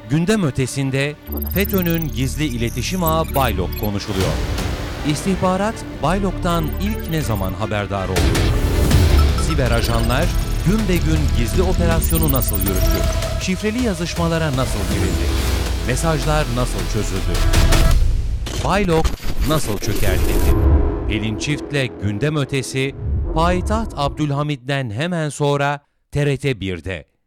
Gündem ötesinde FETÖ'nün gizli iletişim ağı Baylok konuşuluyor. İstihbarat Baylok'tan ilk ne zaman haberdar oldu? Siber ajanlar gün be gün gizli operasyonu nasıl yürüttü? Şifreli yazışmalara nasıl girildi? Mesajlar nasıl çözüldü? Baylok nasıl çökertildi? Pelin Çift'le gündem ötesi, Payitaht Abdülhamid'den hemen sonra TRT 1'de.